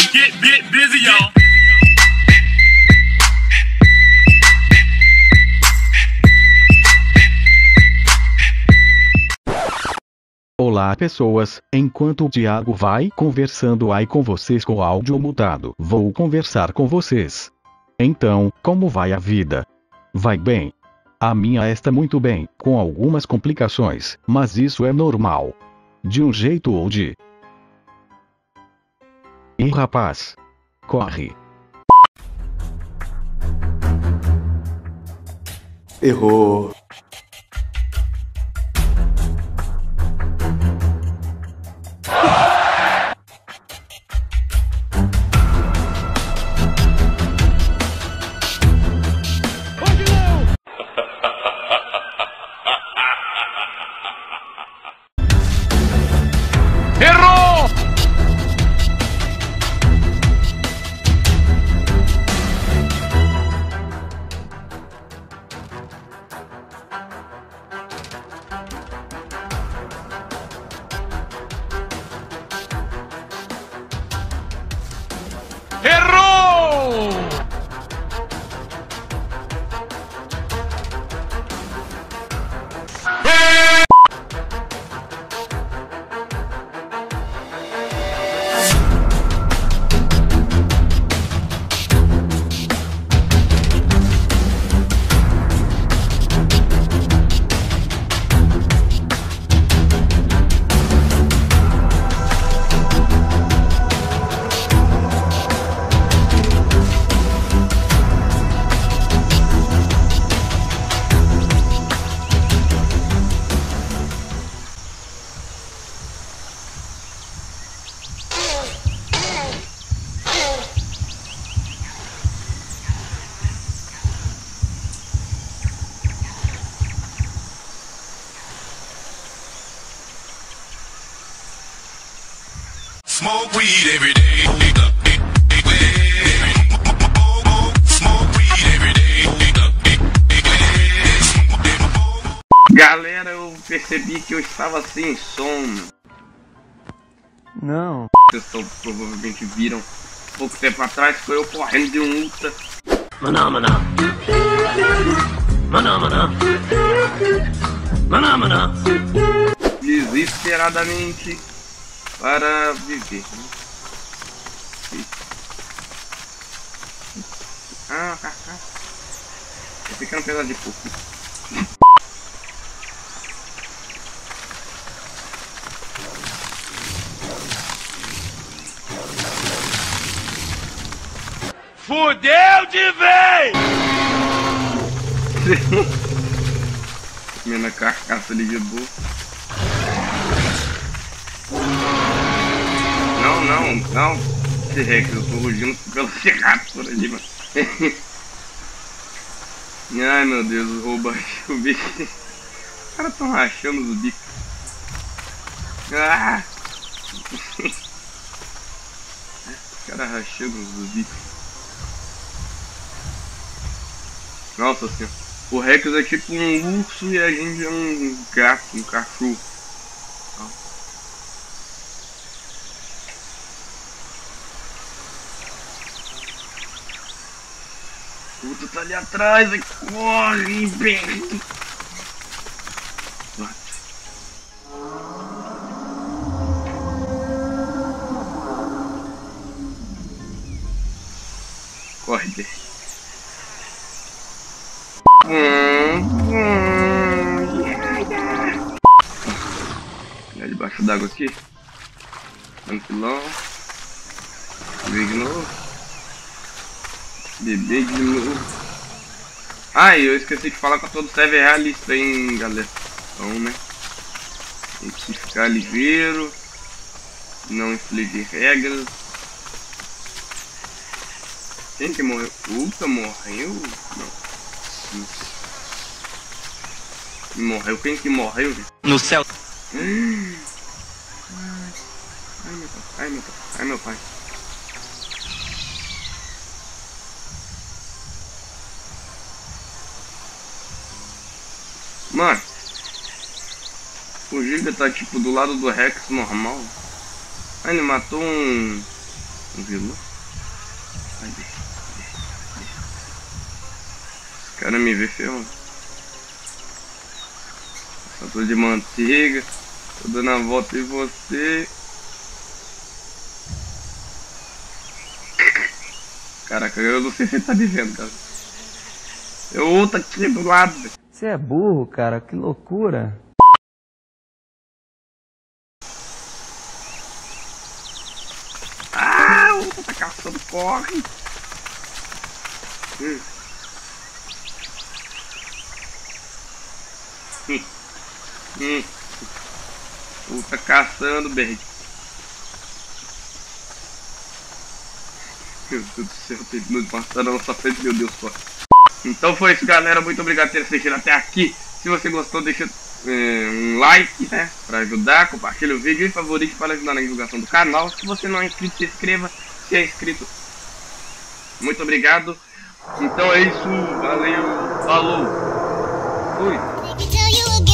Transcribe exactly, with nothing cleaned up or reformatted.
Get bit busy, y'all. Olá pessoas, enquanto o Thiago vai conversando aí com vocês com o áudio mutado, vou conversar com vocês. Então, como vai a vida? Vai bem? A minha está muito bem, com algumas complicações, mas isso é normal. De um jeito ou de... Ih rapaz! Corre! Errou! Errou! Errou! Smoke weed every day. Smoke weed every day. Galera, eu percebi que eu estava sem som. Não. Vocês provavelmente viram pouco tempo atrás, foi eu correndo de um ultra. Maná, maná. Maná, maná. Maná, maná. Desesperadamente para viver. Ah, cacá. Tô ficando um pedaço de pouco. Fudeu de vez! Comendo a carcaça ali de boa. Não, não, não. Esse Rex, eu tô rugindo pelo cerrado por ali, mano. Ai meu Deus, os rouba o bicho. Os caras tão rachando os bicos. Ah! Os caras rachando os bicos. Nossa senhora. O Rex é tipo um urso e a gente é um gato, um cachorro. O outro tá ali atrás, aí corre, perto. Corre, Berto. Olha debaixo d'água aqui. Tranquilão. Beber de novo. Beber de novo. Ah, e eu esqueci de falar que eu tô do server realista, hein, galera. Então, né? Tem que ficar ligeiro. Não infligir regras. Quem que morreu? Ultra morreu? Não. Morreu? Quem que morreu? No céu. Ai, ai meu pai, ai meu pai, ai meu pai. Mano, o Giga tá tipo do lado do Rex normal. Aí ele matou um, um cotovelo. Cadê? Os caras me vê feio. Só tô de manteiga. Tô dando a volta em você. Caraca, eu não sei se você tá me vendo, cara. Eu outro aqui do lado. Você é burro, cara, que loucura. Ah, o outro tá caçando, corre. Hum. Hum. Hum. O outro tá caçando, bem. Meu Deus do céu, tem de passar na nossa frente, meu Deus só. Então foi isso, galera. Muito obrigado por ter assistido até aqui. Se você gostou, deixa é, um like, né? Pra ajudar, compartilha o vídeo e favorite para ajudar na divulgação do canal. Se você não é inscrito, se inscreva. Se é inscrito, muito obrigado. Então é isso. Valeu. Falou. Fui.